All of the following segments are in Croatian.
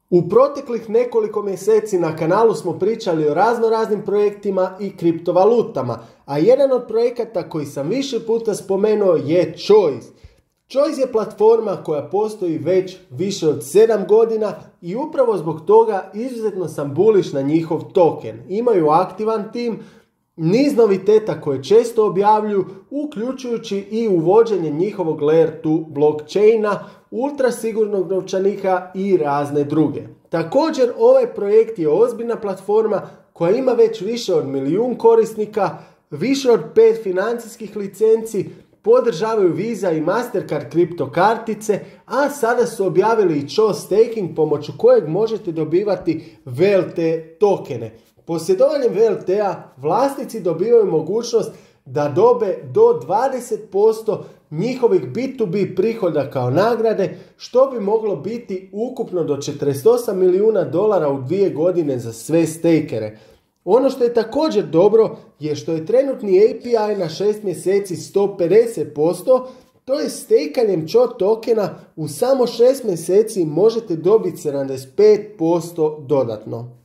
U proteklih nekoliko mjeseci na kanalu smo pričali o raznim projektima i kriptovalutama, a jedan od projekata koji sam više puta spomenuo je Choice. Choice je platforma koja postoji već više od 7 godina i upravo zbog toga izuzetno sam bullish na njihov token. Imaju aktivan tim, niz noviteta koje često objavljuju, uključujući i uvođenje njihovog Layer 2 blockchaina, ultra sigurnog novčanika i razne druge. Također, ovaj projekt je ozbiljna platforma koja ima već više od 1 milijun korisnika, više od 5 financijskih licenci, podržavaju Visa i Mastercard kripto kartice, a sada su objavili i Cho staking pomoću kojeg možete dobivati VLT tokene. Posjedovanjem VLT-a vlasnici dobivaju mogućnost da dobe do 20% njihovih B2B prihoda kao nagrade, što bi moglo biti ukupno do $48 milijuna u 2 godine za sve stakere. Ono što je također dobro je što je trenutni API na 6 mjeseci 150%, to je stakanjem Cho tokena u samo 6 mjeseci možete dobiti 75% dodatno.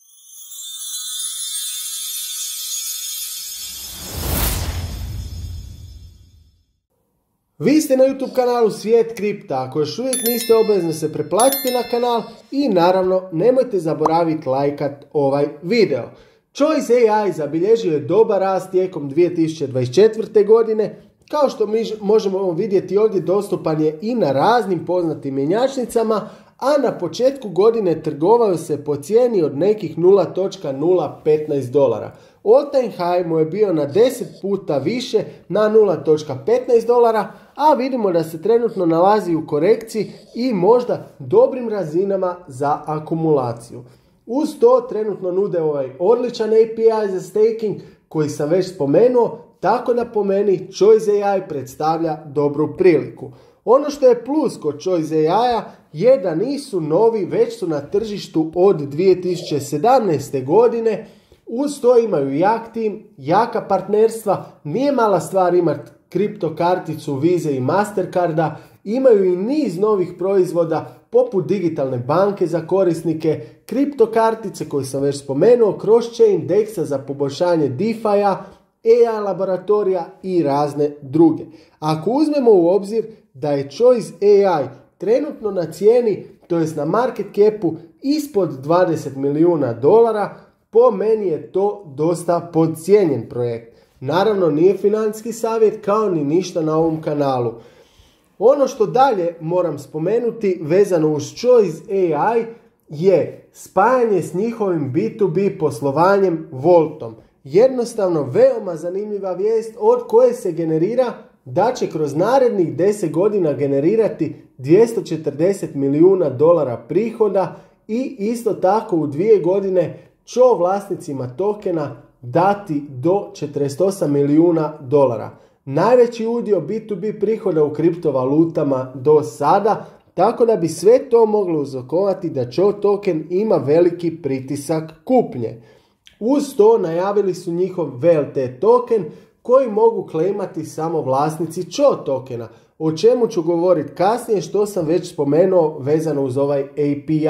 Vi ste na YouTube kanalu Svijet kripta, ako još uvijek niste, obavezno se pretplatite na kanal i naravno nemojte zaboraviti lajkat ovaj video. Choice AI zabilježio je dobar rast tijekom 2024. godine, kao što mi možemo vidjeti ovdje dostupan je i na raznim poznatim mjenjačnicama, a na početku godine trgovao se po cijeni od nekih $0.015. All time high mu je bio na 10 puta više na $0.15, a vidimo da se trenutno nalazi u korekciji i možda dobrim razinama za akumulaciju. Uz to trenutno nude ovaj odličan API za staking koji sam već spomenuo, tako da po meni Choice AI predstavlja dobru priliku. Ono što je plus kod Choice AI-a je da nisu novi, već su na tržištu od 2017. godine. Uz to imaju jak tim, jaka partnerstva, nije mala stvar imati kripto karticu Visa i Mastercarda, imaju i niz novih proizvoda poput digitalne banke za korisnike, kripto kartice koje sam već spomenuo, cross-chain DEX-a za poboljšanje DeFi-a, AI laboratorija i razne druge. Ako uzmemo u obzir da je Choice AI trenutno na cijeni, to jest na market capu ispod $20 milijuna, po meni je to dosta podcijenjen projekt. Naravno, nije financijski savjet kao ni ništa na ovom kanalu. Ono što dalje moram spomenuti vezano uz Choice AI je spajanje s njihovim B2B poslovanjem Voltom. Jednostavno, veoma zanimljiva vijest od koje se generira da će kroz narednih 10 godina generirati $240 milijuna prihoda i isto tako u 2 godine Cho vlasnicima tokena dati do $48 milijuna. Najveći udio B2B prihoda u kriptovalutama do sada, tako da bi sve to moglo uzrokovati da Cho token ima veliki pritisak kupnje. Uz to najavili su njihov VLT token koji mogu claimati samo vlasnici Cho tokena, o čemu ću govoriti kasnije, što sam već spomenuo vezano uz ovaj API.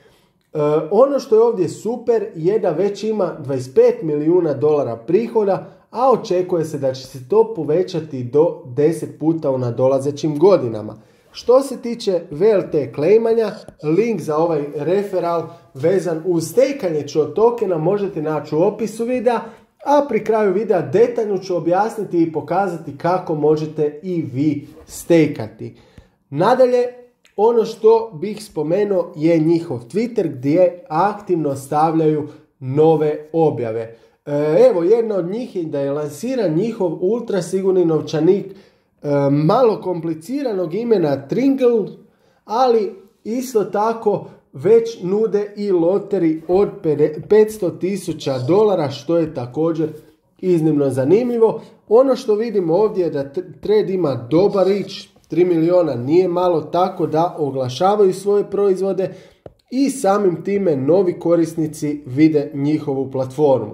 Ono što je ovdje super je da već ima $25 milijuna prihoda, a očekuje se da će se to povećati do 10 puta u nadolazećim godinama. Što se tiče VLT claimanja, link za ovaj referal vezan uz stakanje Cho tokena možete naći u opisu videa, a pri kraju videa detaljno ću objasniti i pokazati kako možete i vi stakati. Nadalje, ono što bih spomenuo je njihov Twitter gdje aktivno stavljaju nove objave. Evo, jedna od njih je da je lansiran njihov ultra sigurni novčanik malo kompliciranog imena Tringle, ali isto tako već nude i loteri od $500,000, što je također iznimno zanimljivo. Ono što vidimo ovdje je da Thread ima dobar reach, 3 milijuna nije malo, tako da oglašavaju svoje proizvode i samim time novi korisnici vide njihovu platformu.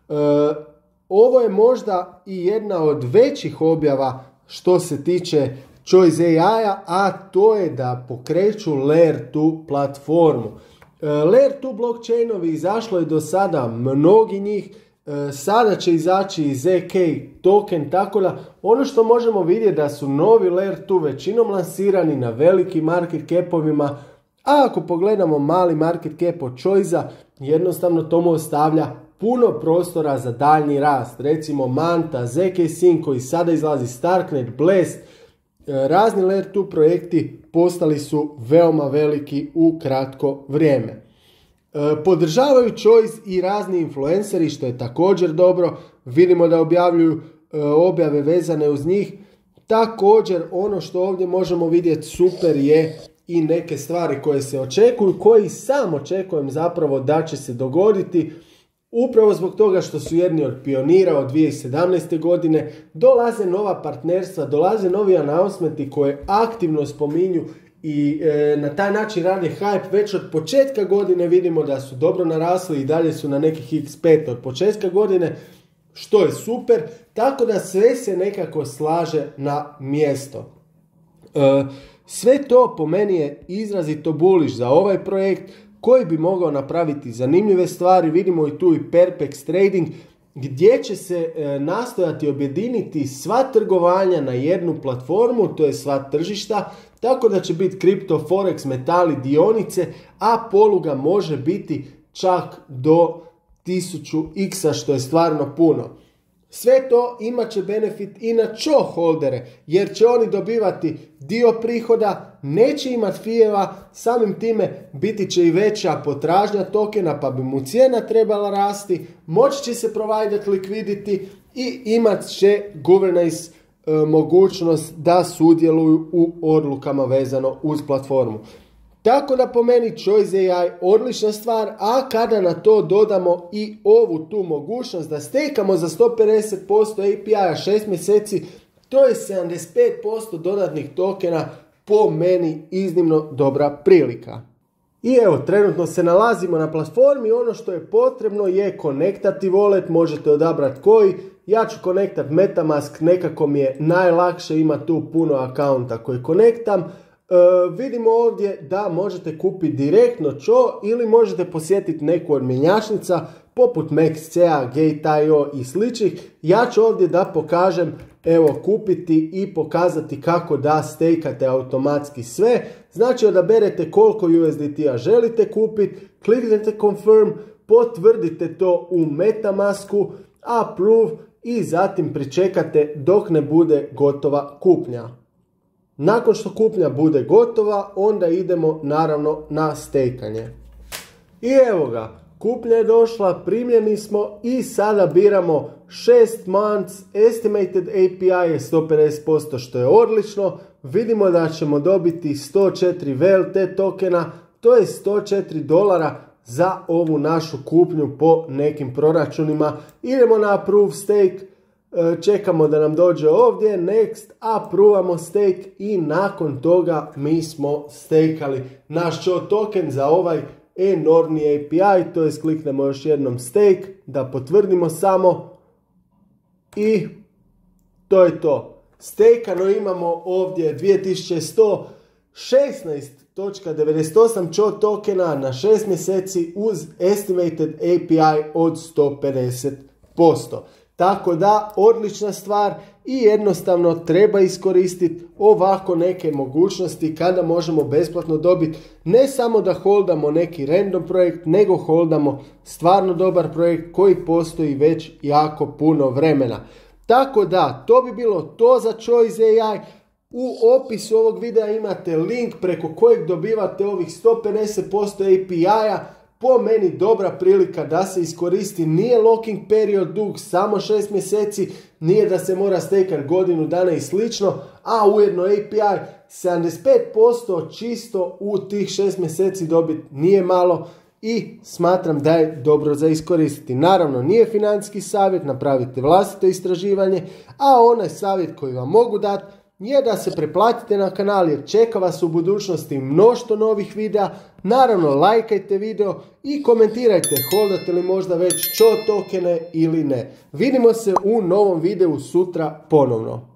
Ovo je možda i jedna od većih objava što se tiče Choice AI-a, a to je da pokreću Layer 2 platformu. Layer 2 blockchainovi izašlo je do sada mnogi njih, sada će izaći i ZK token, tako da ono što možemo vidjeti da su novi Layer 2 većinom lansirani na velikim market capovima, a ako pogledamo mali market cap od Choice-a, jednostavno to mu ostavlja puno prostora za daljnji rast. Recimo Manta, ZK Sync koji sada izlazi, Starknet, Blast, razni Layer 2 projekti postali su veoma veliki u kratko vrijeme. Podržavaju Choice i razni influenceri, što je također dobro. Vidimo da objavljuju objave vezane uz njih. Također ono što ovdje možemo vidjeti super je i neke stvari koje se očekuju, koji sam očekujem zapravo da će se dogoditi. Upravo zbog toga što su jedni od pionira od 2017. godine, dolaze nova partnerstva, dolaze novi announcementi koje aktivno spominju i na taj način rade hype. Već od početka godine vidimo da su dobro narasli i dalje su na nekih x5 od početka godine, što je super, tako da sve se nekako slaže na mjesto. Sve to po meni je izrazito bullish za ovaj projekt koji bi mogao napraviti zanimljive stvari. Vidimo i tu i Perpex Trading gdje će se nastojati objediniti sva trgovanja na jednu platformu, to je sva tržišta, tako da će biti kripto, forex, metali, dionice, a poluga može biti čak do 1000x, što je stvarno puno. Sve to imat će benefit i na Cho holdere, jer će oni dobivati dio prihoda, neće imati fijeva, samim time biti će i veća potražnja tokena, pa bi mu cijena trebala rasti, moći će se providati liquidity i imat će governance mogućnost da sudjeluju u odlukama vezano uz platformu. Tako da po meni Choice AI odlična stvar, a kada na to dodamo i ovu tu mogućnost da stekamo za 150% API-a 6 mjeseci, to je 75% dodatnih tokena, po meni iznimno dobra prilika. I evo, trenutno se nalazimo na platformi, ono što je potrebno je konektati wallet, možete odabrati koji. Ja ću konektati Metamask, nekako mi je najlakše, ima tu puno akaunta koje konektam. Vidimo ovdje da možete kupiti direktno Cho ili možete posjetiti neku od mjenjačnica poput Maxcea, Gate.io i sličnih. Ja ću ovdje da pokažem, evo, kupiti i pokazati kako da stejkate automatski sve. Znači odaberete koliko USDT-a želite kupiti, kliknete confirm, potvrdite to u Metamasku, approve i zatim pričekate dok ne bude gotova kupnja. Nakon što kupnja bude gotova, onda idemo naravno na stejkanje. I evo ga, kupnja je došla, primljeni smo i sada biramo 6 months, estimated API je 150%, što je odlično. Vidimo da ćemo dobiti 104 VLT tokena, to je $104 za ovu našu kupnju po nekim proračunima. Idemo na approve stake. Čekamo da nam dođe ovdje, next, approvamo stake i nakon toga mi smo stakali naš Cho token za ovaj enormni API, to jest kliknemo još jednom stake, da potvrdimo samo i to je to. Stakano imamo ovdje 2116.98 Cho tokena na 6 mjeseci uz estimated API od 150%. Tako da, odlična stvar i jednostavno treba iskoristiti ovako neke mogućnosti kada možemo besplatno dobiti ne samo da holdamo neki random projekt, nego holdamo stvarno dobar projekt koji postoji već jako puno vremena. Tako da, to bi bilo to za Choice AI. U opisu ovog videa imate link preko kojeg dobivate ovih 150% API-a. Po meni dobra prilika da se iskoristi, nije locking period dug, samo 6 mjeseci, nije da se mora stekati godinu dana i slično, a ujedno API 75% čisto u tih 6 mjeseci dobiti nije malo i smatram da je dobro za iskoristiti. Naravno, nije financijski savjet, napravite vlastito istraživanje, a onaj savjet koji vam mogu dati je da se preplatite na kanal jer čeka vas u budućnosti mnoštvo novih videa. Naravno, lajkajte video i komentirajte holdate li možda već Cho tokene ili ne. Vidimo se u novom videu sutra ponovno.